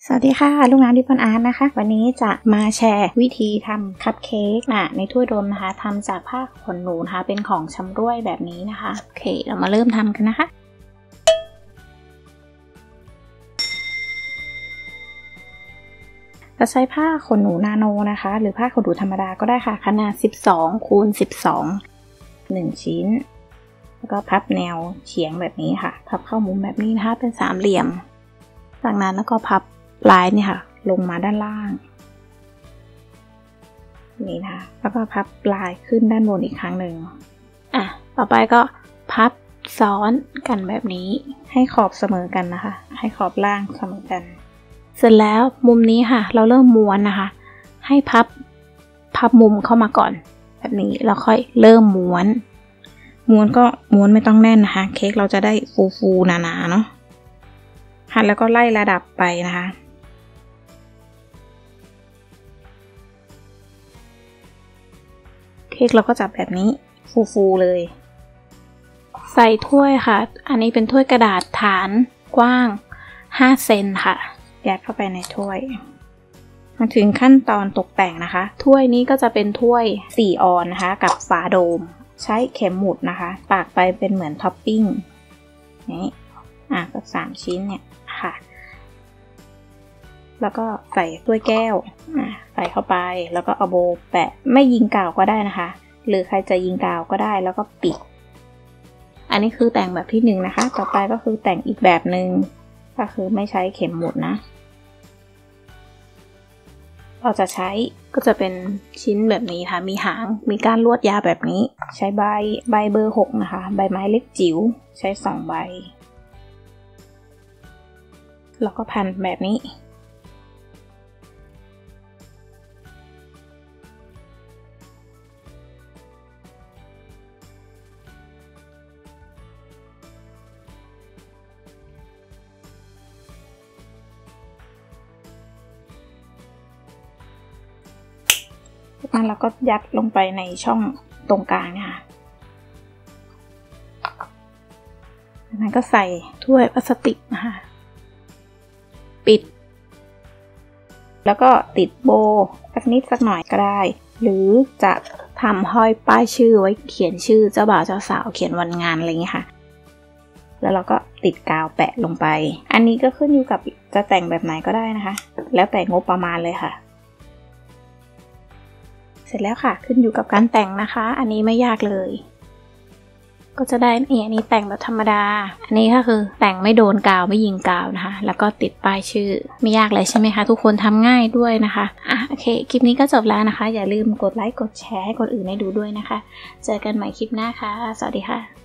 สวัสดีค่ะลูกน้ำดิปอนอาร์ตนะคะวันนี้จะมาแชร์วิธีทำคัพเค้กในถ้วยโดมนะคะทำจากผ้าขนหนูนะคะเป็นของชำร่วยแบบนี้นะคะโอเคเรามาเริ่มทำกันนะคะจะใช้ผ้าขนหนูนาโนนะคะหรือผ้าขนหนูธรรมดาก็ได้ค่ะขนาด12 คูณ 12 1 ชิ้นแล้วก็พับแนวเฉียงแบบนี้ค่ะพับเข้ามุมแบบนี้นะคะเป็นสามเหลี่ยมจากนั้นแล้วก็พับลายเนี่ยค่ะลงมาด้านล่างนี่นะคะแล้วก็พับลายขึ้นด้านบนอีกครั้งหนึ่งต่อไปก็พับซ้อนกันแบบนี้ให้ขอบเสมอกันนะคะให้ขอบล่างเสมอกันเสร็จแล้วมุมนี้ค่ะเราเริ่มม้วนนะคะให้พับมุมเข้ามาก่อนแบบนี้แล้วค่อยเริ่มม้วนก็ม้วนไม่ต้องแน่นนะคะเค้กเราจะได้ฟูๆหนาๆเนาะหัดแล้วก็ไล่ระดับไปนะคะเค้กเราก็จับแบบนี้ฟูๆเลยใส่ถ้วยค่ะอันนี้เป็นถ้วยกระดาษฐานกว้าง5 เซนค่ะยัดเข้าไปในถ้วยมาถึงขั้นตอนตกแต่งนะคะถ้วยนี้ก็จะเป็นถ้วย4 ออนนะคะกับฝาโดมใช้เข็มหมุดนะคะปากไปเป็นเหมือนท็อปปิ้งนี่กับ3 ชิ้นเนี่ยค่ะแล้วก็ใส่ถ้วยแก้วใส่เข้าไปแล้วก็เอาโบแปะไม่ยิงกาวก็ได้นะคะหรือใครจะยิงกาวก็ได้แล้วก็ปิดอันนี้คือแต่งแบบที่1นะคะต่อไปก็คือแต่งอีกแบบหนึ่งก็คือไม่ใช้เข็มหมุดนะเราจะใช้ก็จะเป็นชิ้นแบบนี้ค่ะมีหางมีก้านลวดยาวแบบนี้ใช้ใบเบอร์6นะคะใบไม้เล็กจิ๋วใช้2 ใบแล้วก็พันแบบนี้จากนั้นเราก็ยัดลงไปในช่องตรงกลางนะคะจากนั้นก็ใส่ถ้วยพลาสติกนะคะปิดแล้วก็ติดโบสักนิดสักหน่อยก็ได้หรือจะทำห้อยป้ายชื่อไว้เขียนชื่อเจ้าบ่าวเจ้าสาวเขียนวันงานอะไรอย่างนี้ค่ะแล้วเราก็ติดกาวแปะลงไปอันนี้ก็ขึ้นอยู่กับจะแต่งแบบไหนก็ได้นะคะแล้วแต่งบประมาณเลยค่ะเสร็จแล้วค่ะขึ้นอยู่กับการแต่งนะคะอันนี้ไม่ยากเลยก็จะได้อันนี้แต่งแบบธรรมดาอันนี้ก็คือแต่งไม่โดนกาวไม่ยิงกาวนะคะแล้วก็ติดป้ายชื่อไม่ยากเลยใช่ไหมคะทุกคนทำง่ายด้วยนะคะโอเคคลิปนี้ก็จบแล้วนะคะอย่าลืมกดไลค์กดแชร์ให้คนอื่นได้ดูด้วยนะคะเจอกันใหม่คลิปหน้าค่ะสวัสดีค่ะ